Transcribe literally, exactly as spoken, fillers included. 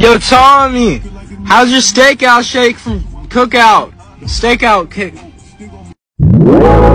Yo, Tommy, how's your stakeout shake from Cookout? Stakeout kick.